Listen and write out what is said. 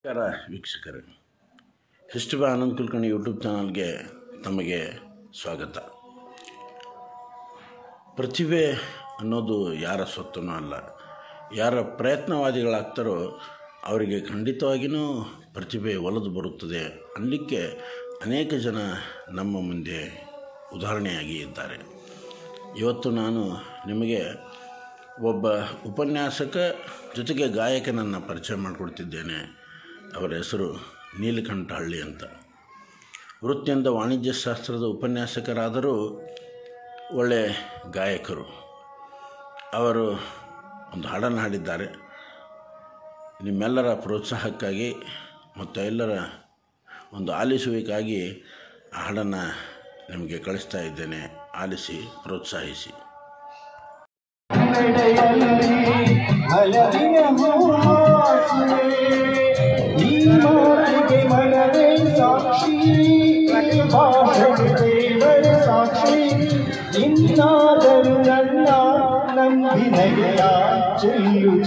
ನಮಸ್ಕಾರ ವೀಕ್ಷಕರೇ, history by Anand Kulkarni YouTube ಚಾನಲ್ಗೆ ತಮಗೆ ಸ್ವಾಗತ. ಪ್ರತಿಭೆ ಅನ್ನೋದು ಯಾರ ಸ್ವತ್ತನೂ ಅಲ್ಲ. ಯಾರ ಪ್ರಯತ್ನವಾದಿಗಳಾಗ್ತಾರೋ ಅವರಿಗೆ ಖಂಡಿತವಾಗಿಯೂ ಪ್ರತಿಭೆ ಒಲಿದು ಬರುತ್ತದೆ ಅನ್ನಲಿಕ್ಕೆ ಅನೇಕ ಜನ ನಮ್ಮ ಮುಂದೆ ಉದಾಹರಣೆಯಾಗಿ ಇದ್ದಾರೆ. ಇವತ್ತು ನಾನು ನಿಮಗೆ ಒಬ್ಬ ಉಪನ್ಯಾಸಕ ಜೊತೆಗೆ ಗಾಯಕನನ್ನು ಪರಿಚಯ ಮಾಡಿಕೊಡ್ತಿದ್ದೇನೆ. ಅವರ ಹೆಸರು ನೀಲಕಂಠ ಹಳ್ಳಿ ಅಂತ. ವೃತ್ತಿಯಿಂದ ವಾಣಿಜ್ಯ ಶಾಸ್ತ್ರದ ಉಪನ್ಯಾಸಕರಾದರೂ ಒಳ್ಳೆಯ ಗಾಯಕರು. ಅವರು ಒಂದು ಹಾಡನ್ನು ಹಾಡಿದ್ದಾರೆ. ನಿಮ್ಮೆಲ್ಲರ ಪ್ರೋತ್ಸಾಹಕ್ಕಾಗಿ ಮತ್ತು ಎಲ್ಲರ ಒಂದು ಆಲಿಸುವಿಗಾಗಿ ಆ ಹಾಡನ್ನು ನಿಮಗೆ ಕಳಿಸ್ತಾ ಇದ್ದೇನೆ. ಆಲಿಸಿ, ಪ್ರೋತ್ಸಾಹಿಸಿ. ಇನ್ನಾದರೂ ನನ್ನ ನಂಬಿನಗೆಯ ಚೆಲ್ಲು